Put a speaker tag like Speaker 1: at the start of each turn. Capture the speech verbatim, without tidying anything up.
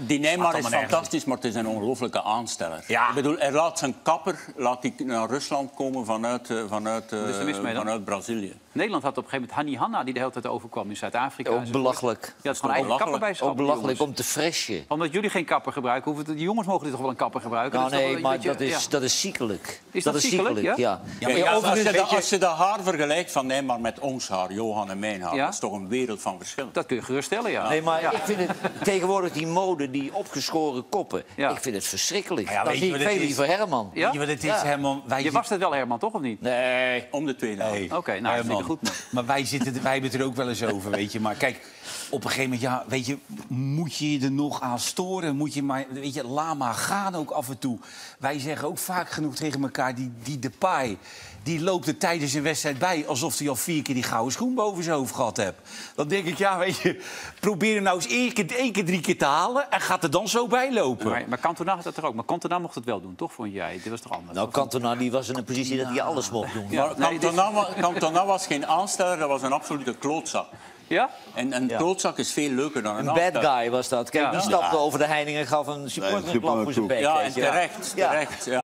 Speaker 1: Die Neymar is fantastisch, maar het is een ongelooflijke aansteller.
Speaker 2: Ja.
Speaker 1: Ik bedoel, hij laat zijn kapper laat die naar Rusland komen vanuit, uh, vanuit, uh, vanuit Brazilië.
Speaker 3: Nederland had op een gegeven moment Hani Hanna die de hele tijd overkwam in Zuid-Afrika.
Speaker 4: Ook belachelijk.
Speaker 3: Ja, dat is gewoon eigen kapper bij
Speaker 4: Ook belachelijk om te freshen.
Speaker 3: Omdat jullie geen kapper gebruiken, hoeven de jongens mogen dit toch wel een kapper gebruiken?
Speaker 4: Nou,
Speaker 3: dat is
Speaker 4: nee,
Speaker 3: wel,
Speaker 4: maar
Speaker 3: je,
Speaker 4: dat is,
Speaker 3: ja.
Speaker 4: dat is ziekelijk.
Speaker 3: Is dat,
Speaker 4: dat is
Speaker 3: ziekelijk,
Speaker 4: ziekelijk, ja.
Speaker 1: ja. ja, ja als, als, je dat, als je dat haar vergelijkt van Neymar met ons haar, Johan en mijn haar, ja? Dat is toch een wereld van verschil.
Speaker 3: Dat kun je geruststellen, ja.
Speaker 4: Nee, maar
Speaker 3: ja.
Speaker 4: ik vind het tegenwoordig die mode, die opgeschoren koppen, ja. ik vind het verschrikkelijk. Ja, dan zie ik veel liever Herman.
Speaker 2: Ja? Weet je wat het is, ja. Herman? Wij
Speaker 3: je was het wel, Herman, toch, of niet?
Speaker 4: Nee.
Speaker 1: Om de twee dagen.
Speaker 2: Nee.
Speaker 3: Oké, okay, nou, dat vind ik goed. Man.
Speaker 2: Maar wij, zitten, wij hebben het er ook wel eens over, weet je. Maar kijk, op een gegeven moment, ja, weet je, moet je je er nog aan storen? Moet je maar, weet je, laat maar gaan ook af en toe. Wij zeggen ook vaak genoeg tegen elkaar, die, die Depay, die loopt er tijdens een wedstrijd bij alsof hij al vier keer die gouden schoen boven zijn hoofd gehad heeft. Dan denk ik, ja, weet je, probeer hem nou eens één keer, één keer drie keer te halen en gaat er dan zo bij lopen.
Speaker 3: Maar, maar Cantona had dat er ook. Maar Cantona mocht het wel doen, toch, vond jij? Dit was toch anders?
Speaker 4: Nou, Cantona die was in een positie dat hij alles mocht doen.
Speaker 1: Ja, maar nee, Cantona, dit... Cantona was geen aansteller, dat was een absolute klootzak.
Speaker 3: Ja?
Speaker 1: En een ja. klootzak is veel leuker dan een
Speaker 4: Een bad guy was dat. Kijk, ja. die stapte ja. over de heining en gaf een supporter een klap voor zijn bek.
Speaker 1: Ja, en terecht. Ja. terecht ja.